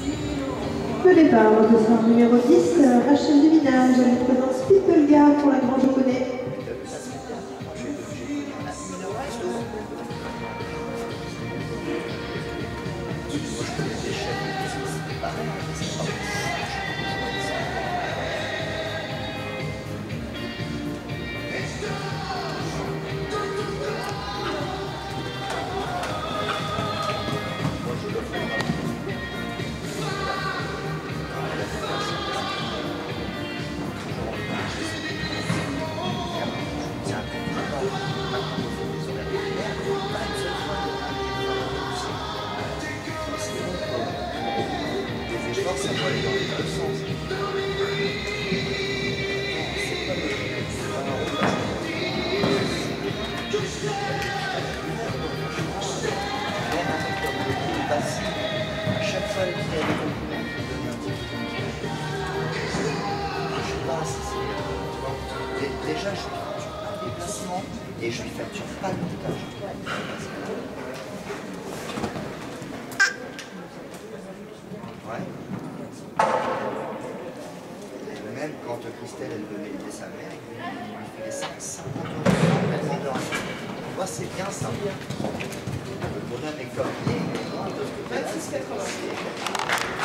Le départ de son numéro 10, Rachel du Minage, elle présence Olga pour la grande japonais. Ça doit aller dans les deux sens. À chaque fois qu'il y a des compliments, il donne un petit peu. Je sais pas si c'est... Déjà, je ne facture pas le déplacement et je ne facture pas le montage. Ouais. Même quand Christelle elle venait aider sa mère, il lui fait les 50 € tu vois, c'est bien ça. Le bonhomme est comme il est, mais non, de ce côté-là, c'est 6,80 €.